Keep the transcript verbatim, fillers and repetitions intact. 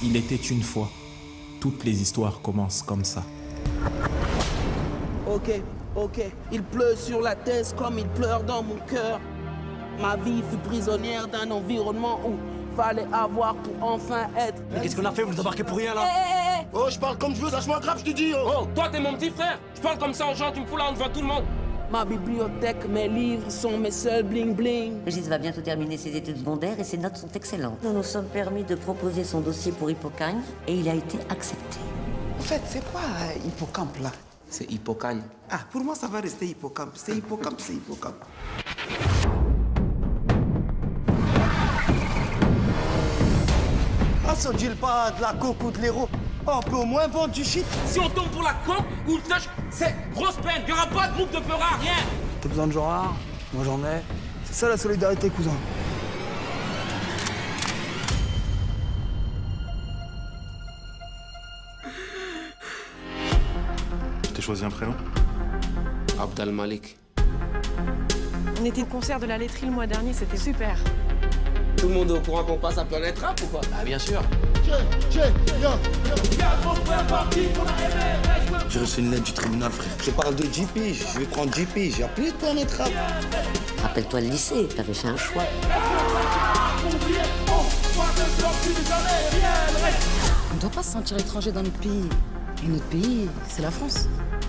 Il était une fois. Toutes les histoires commencent comme ça. Ok, ok. Il pleut sur la thèse comme il pleure dans mon cœur. Ma vie fut prisonnière d'un environnement où fallait avoir pour enfin être. Mais qu'est-ce qu'on a fait? Vous nous embarquez pour rien là? Hey, hey, hey. Oh, je parle comme je veux, lâche-moi grave, je te dis. Oh, Oh, toi t'es mon petit frère. Je parle comme ça aux gens, tu me fous là devant tout le monde. Ma bibliothèque, mes livres sont mes seuls bling-bling. Brigitte va bientôt terminer ses études secondaires et ses notes sont excellentes. Nous nous sommes permis de proposer son dossier pour Hippocagne et il a été accepté. En fait, c'est quoi euh, hippocampe là? C'est Hippocagne. Ah, pour moi, ça va rester hippocampe. C'est hippocampe, c'est hippocampe. ah, ça dit pas de la coke ou de l'héros. Oh, on peut au moins vendre du shit. Si on tombe pour la coque ou le touch, c'est grosse peine. Il n'y aura pas de groupe de peuras, rien. T'as besoin de gens rares? Moi j'en ai. C'est ça la solidarité, cousin. Tu t'es choisi un prénom? Abdel Malik. On était au concert de la laiterie le mois dernier, c'était super. Tout le monde est au courant qu'on passe à Planète Rap ou quoi? Bah bien sûr. J'ai reçu une lettre du tribunal, frère. Je parle de J P, je vais prendre J P, j'ai appelé Planète Rap. Rappelle-toi le lycée, t'avais fait un choix. On ne doit pas se sentir étranger dans notre pays. Et notre pays, c'est la France.